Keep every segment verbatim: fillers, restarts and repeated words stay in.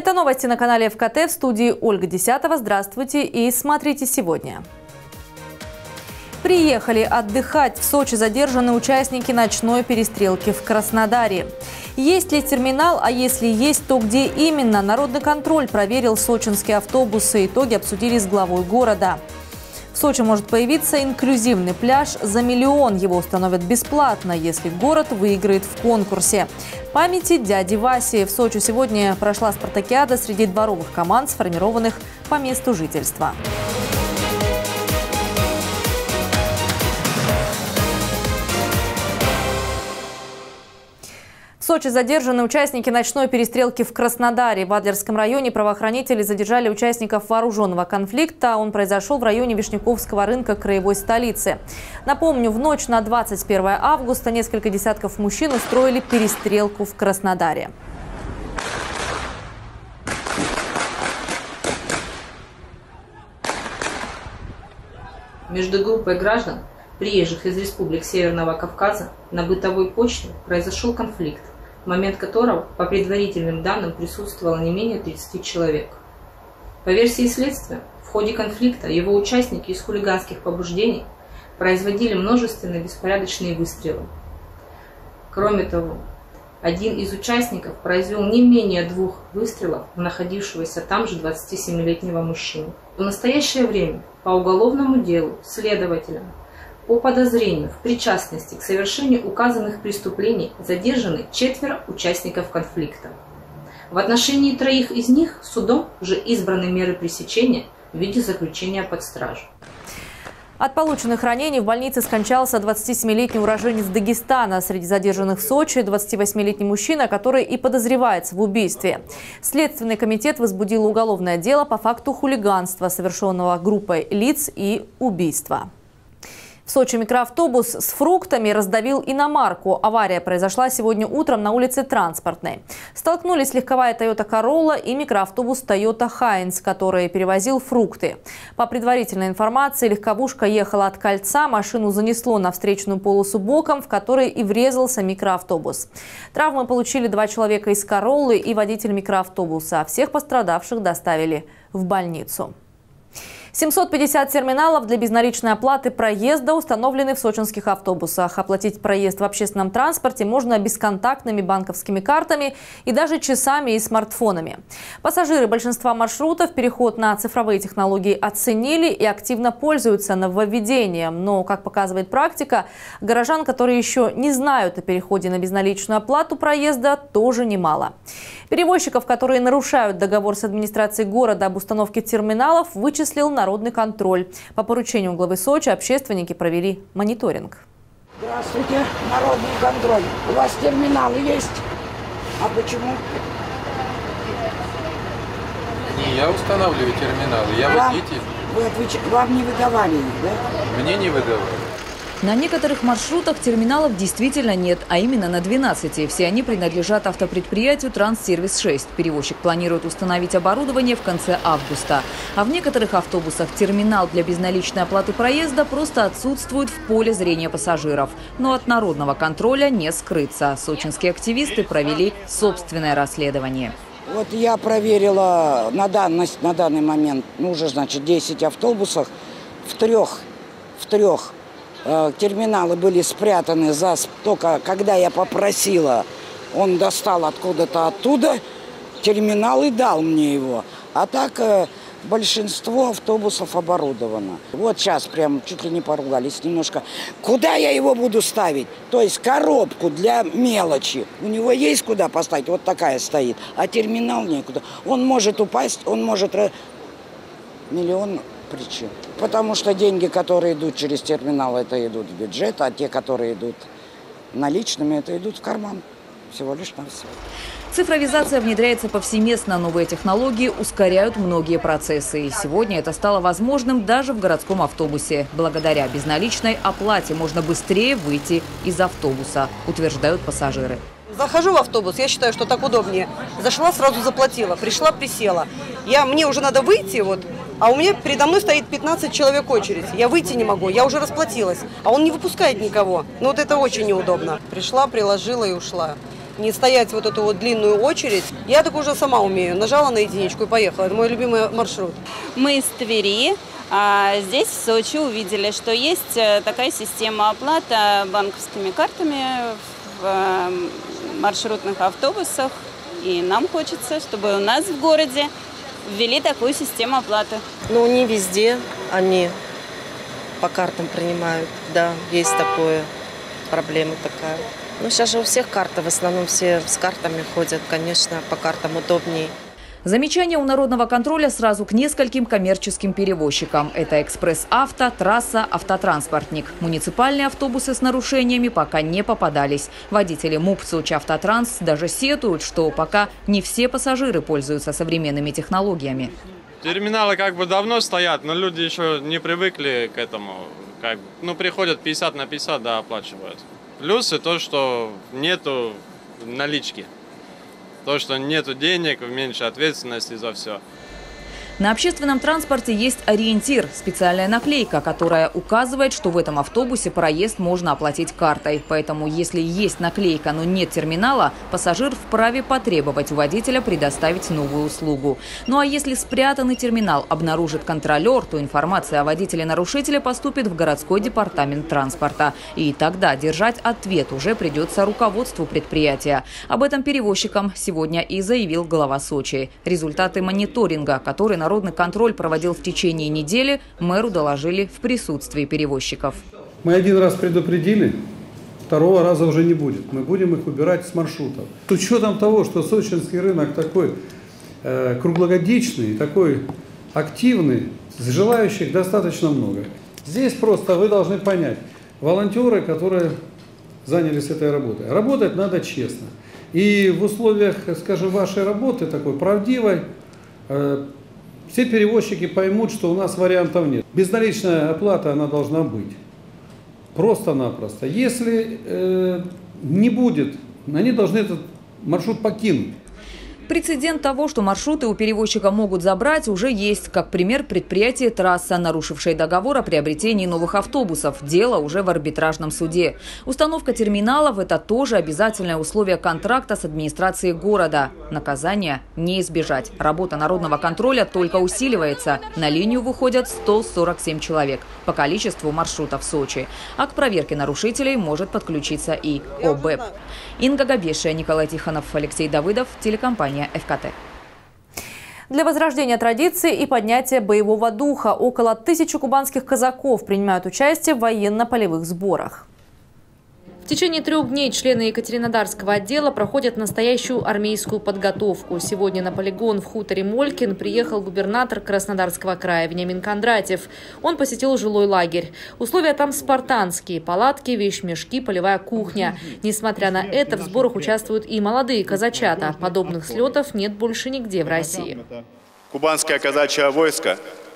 Это новости на канале эф ка тэ, в студии Ольга Десятова. Здравствуйте и смотрите сегодня. Приехали отдыхать в Сочи задержанные участники ночной перестрелки в Краснодаре. Есть ли терминал, а если есть, то где именно? Народный контроль проверил сочинские автобусы. Итоги обсудили с главой города. В Сочи может появиться инклюзивный пляж за миллион. Его установят бесплатно, если город выиграет в конкурсе. Памяти дяди Васи. В Сочи сегодня прошла спартакиада среди дворовых команд, сформированных по месту жительства. В Сочи задержаны участники ночной перестрелки в Краснодаре. В Адлерском районе правоохранители задержали участников вооруженного конфликта. Он произошел в районе Вишняковского рынка краевой столицы. Напомню, в ночь на двадцать первое августа несколько десятков мужчин устроили перестрелку в Краснодаре. Между группой граждан, приезжих из республик Северного Кавказа, на бытовой почве произошел конфликт, в момент которого, по предварительным данным, присутствовало не менее тридцати человек. По версии следствия, в ходе конфликта его участники из хулиганских побуждений производили множественные беспорядочные выстрелы. Кроме того, один из участников произвел не менее двух выстрелов в находившегося там же двадцатисемилетнего мужчину. В настоящее время по уголовному делу следователям по подозрению в причастности к совершению указанных преступлений задержаны четверо участников конфликта. В отношении троих из них судом уже избраны меры пресечения в виде заключения под стражу. От полученных ранений в больнице скончался двадцатисемилетний уроженец Дагестана. Среди задержанных в Сочи двадцативосьмилетний мужчина, который и подозревается в убийстве. Следственный комитет возбудил уголовное дело по факту хулиганства, совершенного группой лиц, и убийства. В Сочи микроавтобус с фруктами раздавил иномарку. Авария произошла сегодня утром на улице Транспортной. Столкнулись легковая Toyota Corolla и микроавтобус Toyota Хайнц, который перевозил фрукты. По предварительной информации, легковушка ехала от кольца, машину занесло на встречную полосу боком, в которой и врезался микроавтобус. Травмы получили два человека из Короллы и водитель микроавтобуса. Всех пострадавших доставили в больницу. семьсот пятьдесят терминалов для безналичной оплаты проезда установлены в сочинских автобусах. Оплатить проезд в общественном транспорте можно бесконтактными банковскими картами и даже часами и смартфонами. Пассажиры большинства маршрутов переход на цифровые технологии оценили и активно пользуются нововведением. Но, как показывает практика, горожан, которые еще не знают о переходе на безналичную оплату проезда, тоже немало. Перевозчиков, которые нарушают договор с администрацией города об установке терминалов, вычислил народный контроль. По поручению главы Сочи общественники провели мониторинг. Здравствуйте, народный контроль. У вас терминалы есть? А почему? Не я устанавливаю терминалы, я вам, водитель. Вы отвеч... Вам не выдавали их, да? Мне не выдавали. На некоторых маршрутах терминалов действительно нет, а именно на двенадцати. Все они принадлежат автопредприятию «Транссервис шесть». Перевозчик планирует установить оборудование в конце августа. А в некоторых автобусах терминал для безналичной оплаты проезда просто отсутствует в поле зрения пассажиров. Но от народного контроля не скрыться. Сочинские активисты провели собственное расследование. Вот я проверила на, данность, на данный момент, ну уже, значит, десять автобусов. В трех, в трех э, терминалы были спрятаны за... Только когда я попросила, он достал откуда-то оттуда терминал и дал мне его. А так э, большинство автобусов оборудовано. Вот сейчас прям чуть ли не поругались немножко. Куда я его буду ставить? То есть коробку для мелочи. У него есть куда поставить? Вот такая стоит. А терминал некуда. Он может упасть, он может... Миллион причин. Потому что деньги, которые идут через терминал, это идут в бюджет, а те, которые идут наличными, это идут в карман. Всего лишь на все. Цифровизация внедряется повсеместно. Новые технологии ускоряют многие процессы. И сегодня это стало возможным даже в городском автобусе. Благодаря безналичной оплате можно быстрее выйти из автобуса, утверждают пассажиры. Захожу в автобус, я считаю, что так удобнее. Зашла, сразу заплатила, пришла, присела. Я, мне уже надо выйти, вот, а у меня передо мной стоит пятнадцать человек очередь. Я выйти не могу, я уже расплатилась, а он не выпускает никого. Ну вот это очень неудобно. Пришла, приложила и ушла. не стоять вот эту вот длинную очередь. Я так уже сама умею. Нажала на единичку и поехала. Это мой любимый маршрут. Мы из Твери. А здесь, в Сочи, увидели, что есть такая система оплаты банковскими картами в маршрутных автобусах. И нам хочется, чтобы у нас в городе ввели такую систему оплаты. Ну, не везде они по картам принимают. Да, есть такое, проблема такая. Ну, сейчас же у всех карты, в основном все с картами ходят, конечно, по картам удобнее. Замечание у Народного контроля сразу к нескольким коммерческим перевозчикам. Это «Экспресс-Авто», «Трасса», «Автотранспортник». Муниципальные автобусы с нарушениями пока не попадались. Водители МУП «Сочи Автотранс» даже сетуют, что пока не все пассажиры пользуются современными технологиями. Терминалы как бы давно стоят, но люди еще не привыкли к этому. Как, ну, приходят пятьдесят на пятьдесят, да, оплачивают. Плюсы то, что нету налички. То, что нету денег, меньше ответственности за все. На общественном транспорте есть ориентир – специальная наклейка, которая указывает, что в этом автобусе проезд можно оплатить картой. Поэтому, если есть наклейка, но нет терминала, пассажир вправе потребовать у водителя предоставить новую услугу. Ну а если спрятанный терминал обнаружит контролер, то информация о водителе-нарушителе поступит в городской департамент транспорта. И тогда держать ответ уже придется руководству предприятия. Об этом перевозчикам сегодня и заявил глава Сочи. Результаты мониторинга, который на Народный контроль проводил в течение недели, мэру доложили в присутствии перевозчиков. Мы один раз предупредили, второго раза уже не будет. Мы будем их убирать с маршрутов. С учетом того, что сочинский рынок такой э, круглогодичный, такой активный, желающих достаточно много. Здесь просто вы должны понять, волонтеры, которые занялись этой работой, работать надо честно. И в условиях, скажем, вашей работы, такой правдивой, э, все перевозчики поймут, что у нас вариантов нет. Безналичная оплата, она должна быть. Просто-напросто. Если э, не будет, они должны этот маршрут покинуть. Прецедент того, что маршруты у перевозчика могут забрать, уже есть. Как пример, предприятие «Трасса», нарушившее договор о приобретении новых автобусов. Дело уже в арбитражном суде. Установка терминалов – это тоже обязательное условие контракта с администрацией города. Наказания не избежать. Работа народного контроля только усиливается. На линию выходят сто сорок семь человек по количеству маршрутов в Сочи. А к проверке нарушителей может подключиться и О Бэ П. Инга Габешия, Николай Тихонов, Алексей Давыдов, телекомпания Эф Ка Тэ. Для возрождения традиции и поднятия боевого духа около тысячи кубанских казаков принимают участие в военно-полевых сборах. В течение трех дней члены Екатеринодарского отдела проходят настоящую армейскую подготовку. Сегодня на полигон в хуторе Молькин приехал губернатор Краснодарского края Вениамин Кондратьев. Он посетил жилой лагерь. Условия там спартанские – палатки, вещмешки, полевая кухня. Несмотря на это, в сборах участвуют и молодые казачата. Подобных слетов нет больше нигде в России. Кубанское казачье войско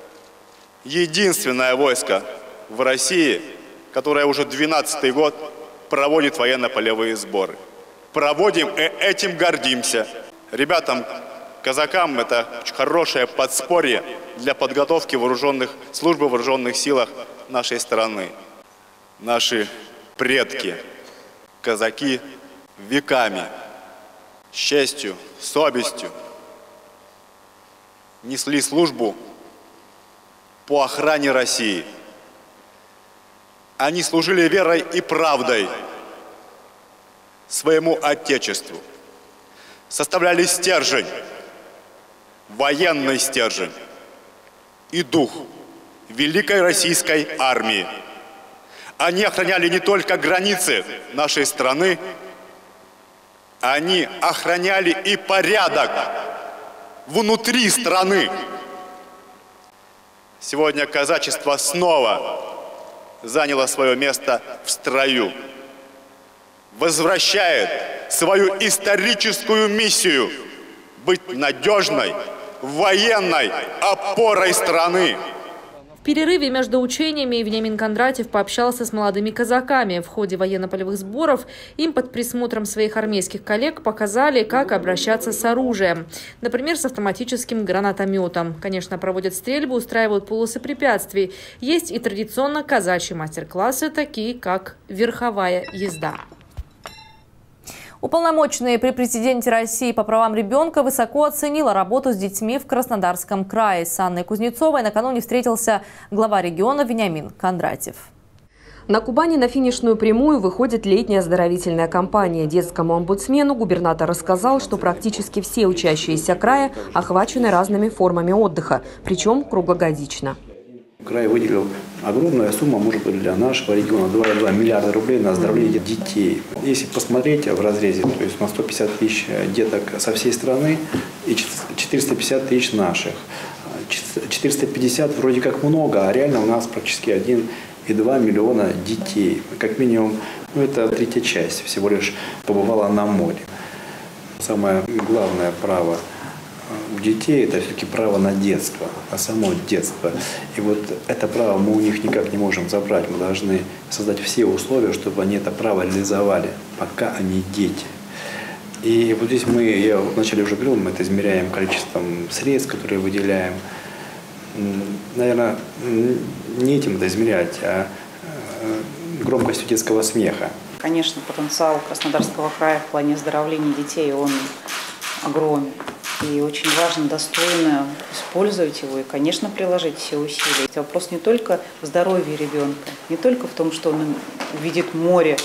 – единственное войско в России, которое уже двенадцатый год проводит военно-полевые сборы. Проводим и этим гордимся. Ребятам, казакам, это очень хорошее подспорье для подготовки вооруженных, службы в вооруженных силах нашей страны. Наши предки, казаки, веками, с честью, совестью несли службу по охране России. Они служили верой и правдой своему Отечеству, составляли стержень, военный стержень и дух великой российской армии. Они охраняли не только границы нашей страны, они охраняли и порядок внутри страны. Сегодня казачество снова заняло свое место в строю, возвращает свою историческую миссию быть надежной военной опорой страны. В перерыве между учениями Вениамин Кондратьев пообщался с молодыми казаками. В ходе военно-полевых сборов им под присмотром своих армейских коллег показали, как обращаться с оружием. Например, с автоматическим гранатометом. Конечно, проводят стрельбу, устраивают полосы препятствий. Есть и традиционно казачьи мастер-классы, такие как верховая езда. Уполномоченный при президенте России по правам ребенка высоко оценила работу с детьми в Краснодарском крае. С Анной Кузнецовой накануне встретился глава региона Вениамин Кондратьев. На Кубани на финишную прямую выходит летняя оздоровительная кампания. Детскому омбудсмену губернатор рассказал, что практически все учащиеся края охвачены разными формами отдыха, причем круглогодично. Край выделил огромную сумму, может быть, для нашего региона, два целых два миллиарда рублей на оздоровление детей. Если посмотреть в разрезе, то есть на сто пятьдесят тысяч деток со всей страны и четыреста пятьдесят тысяч наших. четыреста пятьдесят вроде как много, а реально у нас практически один и два миллиона детей. Как минимум, ну, это третья часть всего лишь побывала на море. Самое главное право у детей – это все-таки право на детство, на само детство. И вот это право мы у них никак не можем забрать. Мы должны создать все условия, чтобы они это право реализовали, пока они дети. И вот здесь мы, я вначале уже говорил, мы это измеряем количеством средств, которые выделяем. Наверное, не этим это измерять, а громкостью детского смеха. Конечно, потенциал Краснодарского края в плане оздоровления детей, он огромен. И очень важно достойно использовать его и, конечно, приложить все усилия. Вопрос не только в здоровье ребенка, не только в том, что он увидит море,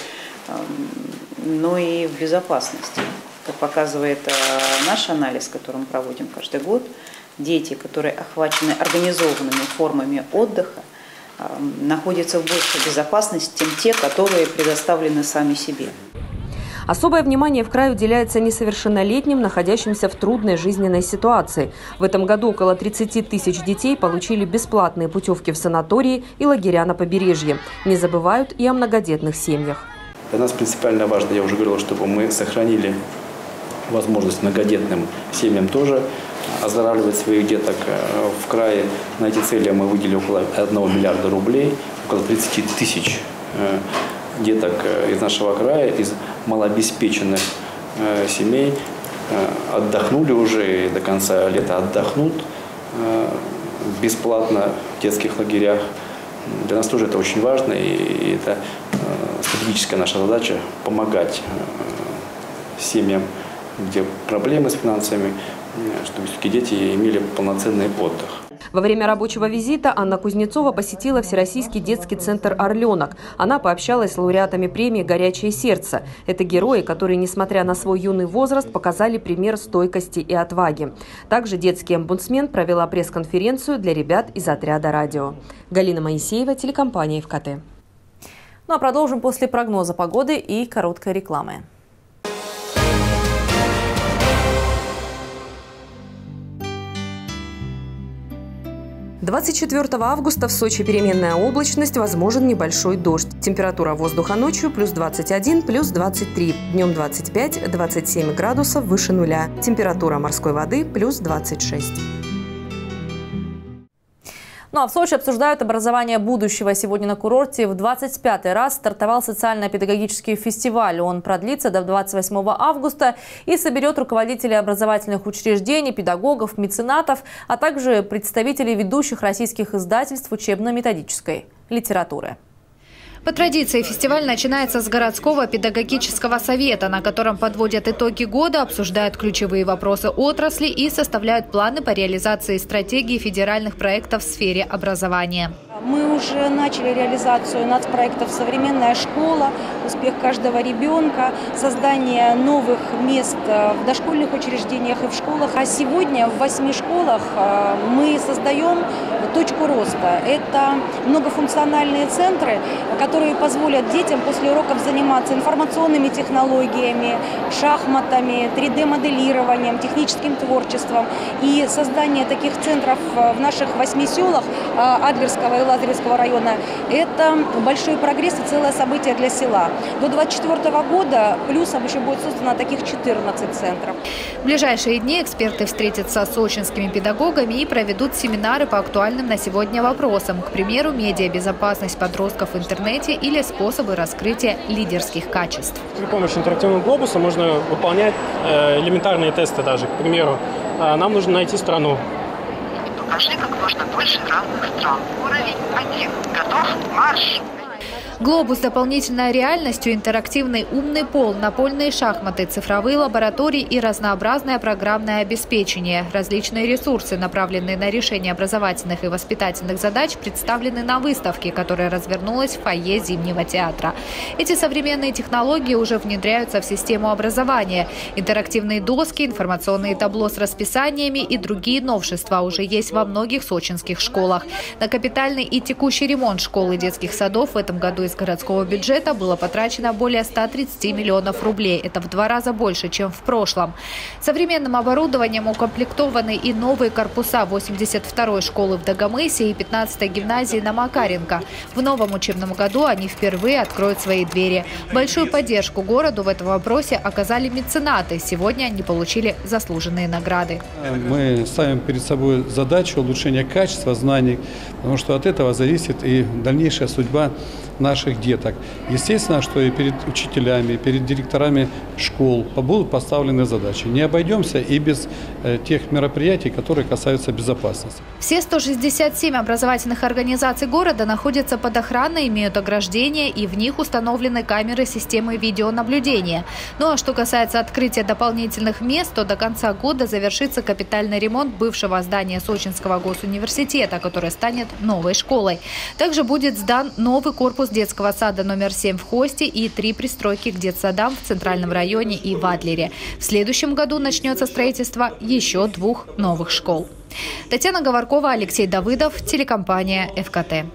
но и в безопасности. Как показывает наш анализ, который мы проводим каждый год, дети, которые охвачены организованными формами отдыха, находятся в большей безопасности, чем те, которые предоставлены сами себе. Особое внимание в крае уделяется несовершеннолетним, находящимся в трудной жизненной ситуации. В этом году около тридцати тысяч детей получили бесплатные путевки в санатории и лагеря на побережье. Не забывают и о многодетных семьях. Для нас принципиально важно, я уже говорил, чтобы мы сохранили возможность многодетным семьям тоже оздоравливать своих деток в крае. На эти цели мы выделили около одного миллиарда рублей, около тридцати тысяч деток из нашего края, из малообеспеченных э, семей э, отдохнули уже и до конца лета отдохнут э, бесплатно в детских лагерях. Для нас тоже это очень важно, и, и это э, стратегическая наша задача помогать э, семьям, где проблемы с финансами, э, чтобы все-таки дети имели полноценный отдых. Во время рабочего визита Анна Кузнецова посетила Всероссийский детский центр «Орленок». Она пообщалась с лауреатами премии «Горячее сердце». Это герои, которые, несмотря на свой юный возраст, показали пример стойкости и отваги. Также детский омбудсмен провела пресс-конференцию для ребят из отряда «Радио». Галина Моисеева, телекомпания эф ка тэ. Ну а продолжим после прогноза погоды и короткой рекламы. двадцать четвёртого августа в Сочи переменная облачность, возможен небольшой дождь. Температура воздуха ночью плюс двадцать один, плюс двадцать три. Днем двадцать пять — двадцать семь градусов выше нуля. Температура морской воды плюс двадцать шесть. Ну а в Сочи обсуждают образование будущего. Сегодня на курорте в двадцать пятый раз стартовал социально-педагогический фестиваль. Он продлится до двадцать восьмого августа и соберет руководителей образовательных учреждений, педагогов, меценатов, а также представителей ведущих российских издательств учебно-методической литературы. По традиции фестиваль начинается с городского педагогического совета, на котором подводят итоги года, обсуждают ключевые вопросы отрасли и составляют планы по реализации стратегии федеральных проектов в сфере образования. Мы уже начали реализацию нацпроектов «Современная школа», «Успех каждого ребенка», создание новых мест в дошкольных учреждениях и в школах. А сегодня в восьми школах мы создаем точку роста. Это многофункциональные центры, которые позволят детям после уроков заниматься информационными технологиями, шахматами, три дэ моделированием, техническим творчеством. И создание таких центров в наших восьми селах Адлерского и Лазаревского района – это большой прогресс и целое событие для села. До две тысячи двадцать четвёртого года плюсом еще будет создано таких четырнадцать центров. В ближайшие дни эксперты встретятся с сочинскими педагогами и проведут семинары по актуальным на сегодня вопросам. К примеру, медиабезопасность подростков в интернете или способы раскрытия лидерских качеств. При помощи интерактивного глобуса можно выполнять элементарные тесты даже. К примеру, нам нужно найти страну. Покажи как можно больше разных стран. Уровень один. Готов? Марш! Глобус с дополнительной реальностью, интерактивный умный пол, напольные шахматы, цифровые лаборатории и разнообразное программное обеспечение. Различные ресурсы, направленные на решение образовательных и воспитательных задач, представлены на выставке, которая развернулась в фойе Зимнего театра. Эти современные технологии уже внедряются в систему образования. Интерактивные доски, информационные табло с расписаниями и другие новшества уже есть во многих сочинских школах. На капитальный и текущий ремонт школ и детских садов в этом году из городского бюджета было потрачено более ста тридцати миллионов рублей. Это в два раза больше, чем в прошлом. Современным оборудованием укомплектованы и новые корпуса восемьдесят второй школы в Дагомысе и пятнадцатой гимназии на Макаренко. В новом учебном году они впервые откроют свои двери. Большую поддержку городу в этом вопросе оказали меценаты. Сегодня они получили заслуженные награды. Мы ставим перед собой задачу улучшения качества знаний, потому что от этого зависит и дальнейшая судьба наших деток. Естественно, что и перед учителями, и перед директорами школ будут поставлены задачи. Не обойдемся и без э, тех мероприятий, которые касаются безопасности. Все сто шестьдесят семь образовательных организаций города находятся под охраной, имеют ограждения, и в них установлены камеры системы видеонаблюдения. Ну а что касается открытия дополнительных мест, то до конца года завершится капитальный ремонт бывшего здания Сочинского госуниверситета, которое станет новой школой. Также будет сдан новый корпус детского сада номер семь в Хосте и три пристройки к детсадам в Центральном районе и в Адлере. В следующем году начнется строительство еще двух новых школ. Татьяна Говоркова, Алексей Давыдов, телекомпания эф ка тэ.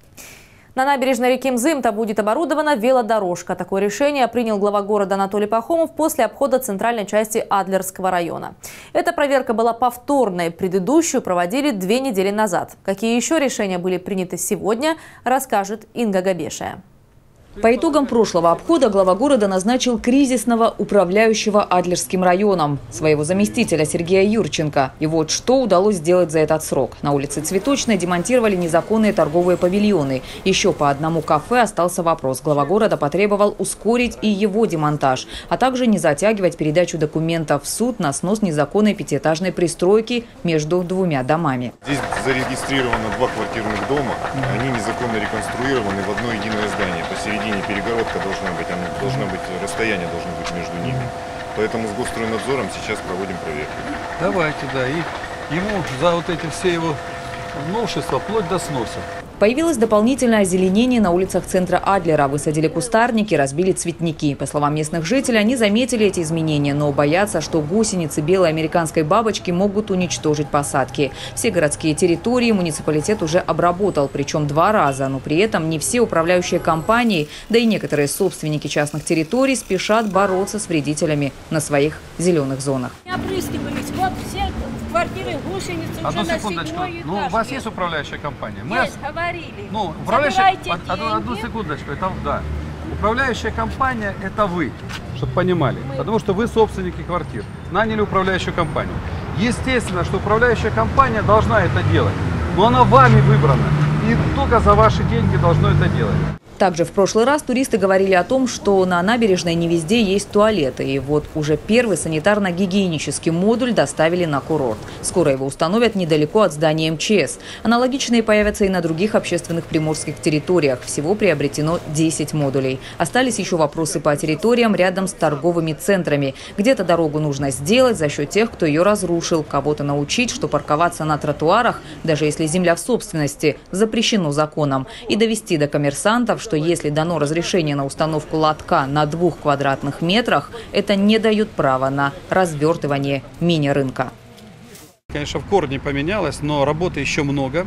На набережной реки Мзымта будет оборудована велодорожка. Такое решение принял глава города Анатолий Пахомов после обхода центральной части Адлерского района. Эта проверка была повторной. Предыдущую проводили две недели назад. Какие еще решения были приняты сегодня, расскажет Инга Габешая. По итогам прошлого обхода глава города назначил кризисного управляющего Адлерским районом, своего заместителя Сергея Юрченко. И вот что удалось сделать за этот срок. На улице Цветочной демонтировали незаконные торговые павильоны. Еще по одному кафе остался вопрос. Глава города потребовал ускорить и его демонтаж, а также не затягивать передачу документов в суд на снос незаконной пятиэтажной пристройки между двумя домами. Здесь зарегистрировано два квартирных дома. Они незаконно реконструированы в одно единое здание. Посередине перегородка должна быть, она должна быть, расстояние должно быть между ними. Поэтому с Госстройнадзором сейчас проводим проверку. Давайте, да, и ему за вот эти все его новшества вплоть до сноса. Появилось дополнительное озеленение на улицах центра Адлера. Высадили кустарники, разбили цветники. По словам местных жителей, они заметили эти изменения, но боятся, что гусеницы белой американской бабочки могут уничтожить посадки. Все городские территории муниципалитет уже обработал, причем два раза. Но при этом не все управляющие компании, да и некоторые собственники частных территорий спешат бороться с вредителями на своих зеленых зонах. Опрыскивались. Вот все квартиры гусеницы уже на седьмой этаже. Ну, у вас есть управляющая компания? Мы есть, говорили. Ну, управляющая... Одну, одну секундочку. Это, да. Управляющая компания – это вы, чтобы понимали. Мы. Потому что вы собственники квартир. Наняли управляющую компанию. Естественно, что управляющая компания должна это делать. Но она вами выбрана. И только за ваши деньги должно это делать. Также в прошлый раз туристы говорили о том, что на набережной не везде есть туалеты. И вот уже первый санитарно-гигиенический модуль доставили на курорт. Скоро его установят недалеко от здания эм че эс. Аналогичные появятся и на других общественных приморских территориях. Всего приобретено десять модулей. Остались еще вопросы по территориям рядом с торговыми центрами. Где-то дорогу нужно сделать за счет тех, кто ее разрушил. Кого-то научить, что парковаться на тротуарах, даже если земля в собственности, запрещено законом. И довести до коммерсантов, что если дано разрешение на установку лотка на двух квадратных метрах, это не дает права на развертывание мини-рынка. Конечно, в корне поменялось, но работы еще много.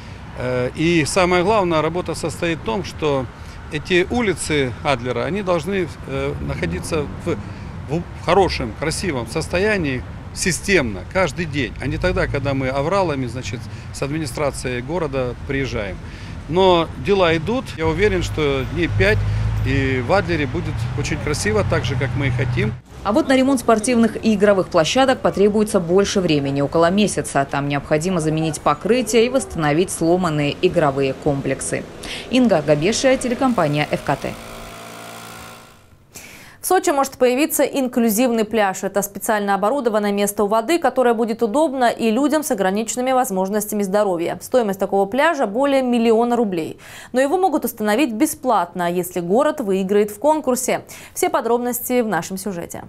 И самое главное, работа состоит в том, что эти улицы Адлера, они должны находиться в, в хорошем, красивом состоянии, системно, каждый день, а не тогда, когда мы авралами, значит, с администрацией города приезжаем. Но дела идут. Я уверен, что дней пять и в Адлере будет очень красиво, так же, как мы и хотим. А вот на ремонт спортивных и игровых площадок потребуется больше времени, около месяца. Там необходимо заменить покрытие и восстановить сломанные игровые комплексы. Инга Габешия, телекомпания эф ка тэ. В В Сочи может появиться инклюзивный пляж. Это специально оборудованное место у воды, которое будет удобно и людям с ограниченными возможностями здоровья. Стоимость такого пляжа более миллиона рублей. Но его могут установить бесплатно, если город выиграет в конкурсе. Все подробности в нашем сюжете.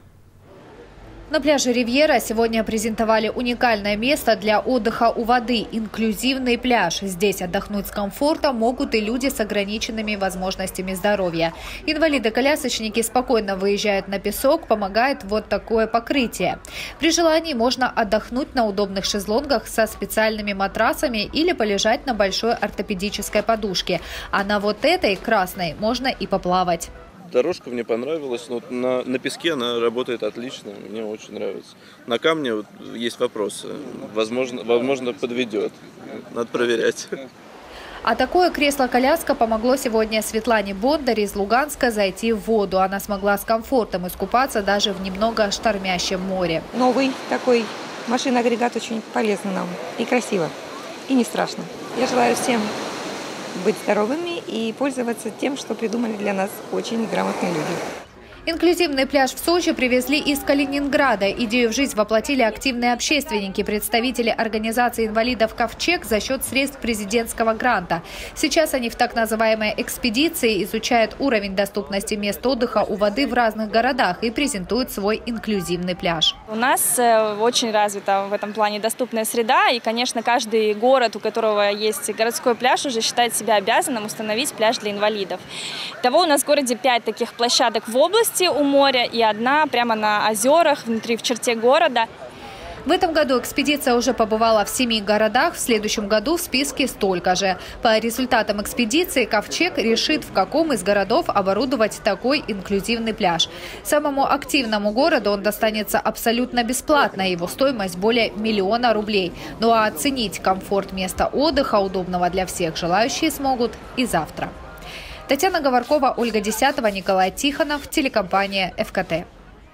На пляже «Ривьера» сегодня презентовали уникальное место для отдыха у воды – инклюзивный пляж. Здесь отдохнуть с комфортом могут и люди с ограниченными возможностями здоровья. Инвалиды-колясочники спокойно выезжают на песок, помогает вот такое покрытие. При желании можно отдохнуть на удобных шезлонгах со специальными матрасами или полежать на большой ортопедической подушке. А на вот этой красной можно и поплавать. Дорожка мне понравилась, но на, на песке она работает отлично, мне очень нравится. На камне вот есть вопросы, возможно, возможно подведет, надо проверять. А такое кресло-коляска помогло сегодня Светлане Бондарь из Луганска зайти в воду. Она смогла с комфортом искупаться даже в немного штормящем море. Новый такой машина-агрегат очень полезный нам и красиво, и не страшно. Я желаю всем быть здоровыми и пользоваться тем, что придумали для нас очень грамотные люди. Инклюзивный пляж в Сочи привезли из Калининграда. Идею в жизнь воплотили активные общественники, представители организации инвалидов «Ковчег» за счет средств президентского гранта. Сейчас они в так называемой экспедиции изучают уровень доступности мест отдыха у воды в разных городах и презентуют свой инклюзивный пляж. У нас очень развита в этом плане доступная среда. И, конечно, каждый город, у которого есть городской пляж, уже считает себя обязанным установить пляж для инвалидов. Итого у нас в городе пять таких площадок в области у моря и одна прямо на озерах, внутри, в черте города. В этом году экспедиция уже побывала в семи городах, в следующем году в списке столько же. По результатам экспедиции «Ковчег» решит, в каком из городов оборудовать такой инклюзивный пляж. Самому активному городу он достанется абсолютно бесплатно, его стоимость более миллиона рублей. Ну а оценить комфорт места отдыха, удобного для всех, желающие смогут и завтра. Татьяна Говоркова, Ольга Десятова, Николай Тихонов, телекомпания эф ка тэ.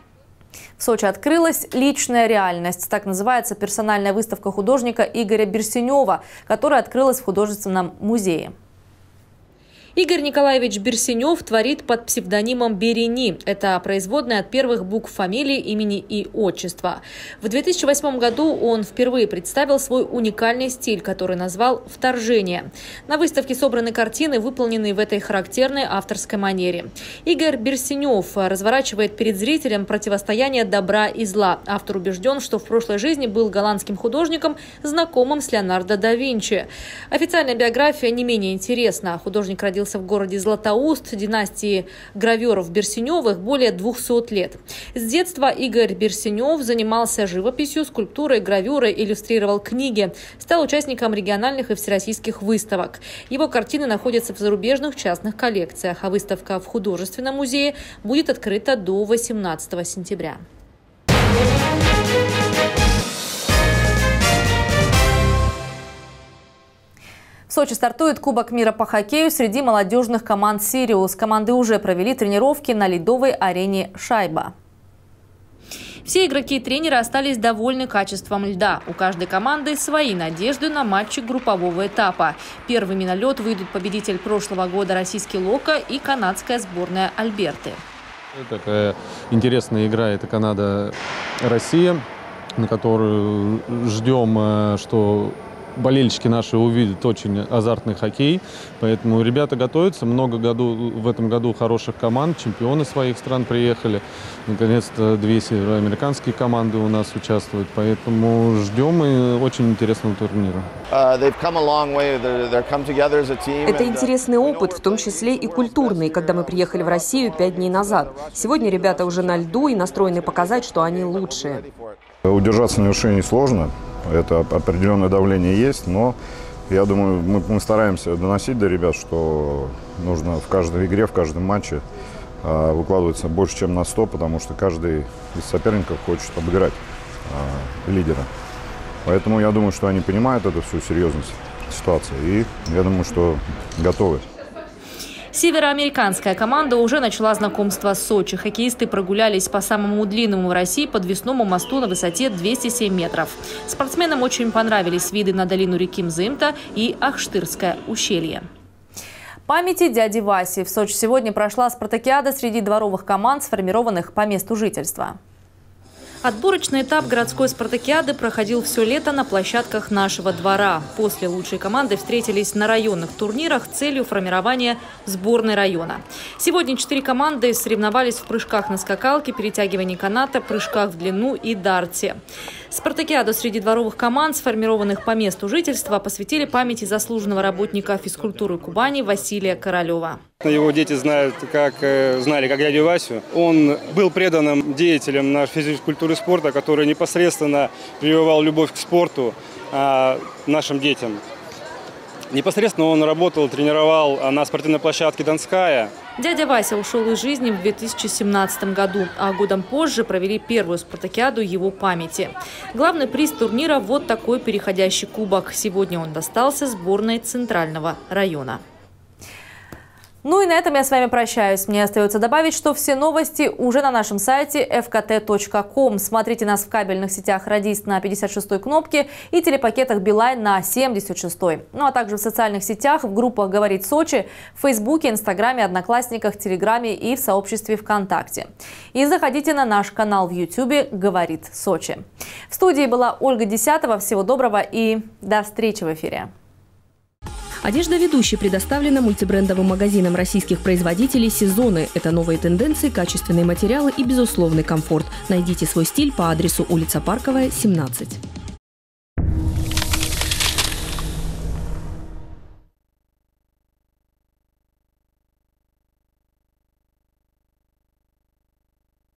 В Сочи открылась личная реальность. Так называется персональная выставка художника Игоря Берсенева, которая открылась в художественном музее. Игорь Николаевич Берсенев творит под псевдонимом Берени. Это производная от первых букв фамилии, имени и отчества. В две тысячи восьмом году он впервые представил свой уникальный стиль, который назвал «Вторжение». На выставке собраны картины, выполненные в этой характерной авторской манере. Игорь Берсенев разворачивает перед зрителем противостояние добра и зла. Автор убежден, что в прошлой жизни был голландским художником, знакомым с Леонардо да Винчи. Официальная биография не менее интересна. Художник родился в городе Златоуст, династии граверов Берсеневых более двухсот лет. С детства Игорь Берсенев занимался живописью, скульптурой, гравюрой, иллюстрировал книги. Стал участником региональных и всероссийских выставок. Его картины находятся в зарубежных частных коллекциях, а выставка в художественном музее будет открыта до восемнадцатого сентября. В Сочи стартует Кубок мира по хоккею среди молодежных команд «Сириус». Команды уже провели тренировки на ледовой арене «Шайба». Все игроки и тренеры остались довольны качеством льда. У каждой команды свои надежды на матчи группового этапа. Первыми на лед выйдут победитель прошлого года российский «Локо» и канадская сборная Альберты. Такая интересная игра – это Канада-Россия, на которую ждем, что болельщики наши увидят очень азартный хоккей, поэтому ребята готовятся. Много году, в этом году хороших команд, чемпионы своих стран приехали. Наконец-то две североамериканские команды у нас участвуют, поэтому ждем и очень интересного турнира. Это интересный опыт, в том числе и культурный, когда мы приехали в Россию пять дней назад. Сегодня ребята уже на льду и настроены показать, что они лучшие. Удержаться на вершине сложно. Это определенное давление есть, но я думаю, мы, мы стараемся доносить до ребят, что нужно в каждой игре, в каждом матче э, выкладываться больше, чем на сто, потому что каждый из соперников хочет обыграть э, лидера. Поэтому я думаю, что они понимают эту всю серьезность ситуации, и я думаю, что готовы. Североамериканская команда уже начала знакомство с Сочи. Хоккеисты прогулялись по самому длинному в России подвесному мосту на высоте двести семь метров. Спортсменам очень понравились виды на долину реки Мзымта и Ахштырское ущелье. Памяти дяди Васи. В Сочи сегодня прошла спартакиада среди дворовых команд, сформированных по месту жительства. Отборочный этап городской спартакиады проходил все лето на площадках нашего двора. После лучшие команды встретились на районных турнирах с целью формирования сборной района. Сегодня четыре команды соревновались в прыжках на скакалке, перетягивании каната, прыжках в длину и дарте. Спартакиаду среди дворовых команд, сформированных по месту жительства, посвятили памяти заслуженного работника физкультуры Кубани Василия Королева. Его дети знают, как, знали как дядю Васю. Он был преданным деятелем нашей физкультуры и спорта, который непосредственно прививал любовь к спорту а, нашим детям. Непосредственно он работал, тренировал на спортивной площадке «Донская». Дядя Вася ушел из жизни в две тысячи семнадцатом году, а годом позже провели первую спартакиаду его памяти. Главный приз турнира – вот такой переходящий кубок. Сегодня он достался сборной Центрального района. Ну и на этом я с вами прощаюсь. Мне остается добавить, что все новости уже на нашем сайте эф ка тэ точка ком. Смотрите нас в кабельных сетях «Радист» на пятьдесят шестой кнопке и телепакетах «Билайн» на семьдесят шестой. Ну а также в социальных сетях, в группах «Говорит Сочи», в Фейсбуке, Инстаграме, Одноклассниках, Телеграме и в сообществе ВКонтакте. И заходите на наш канал в Ютубе «Говорит Сочи». В студии была Ольга Десятова. Всего доброго и до встречи в эфире. Одежда ведущей предоставлена мультибрендовым магазином российских производителей «Сезоны». Это новые тенденции, качественные материалы и безусловный комфорт. Найдите свой стиль по адресу улица Парковая, семнадцать.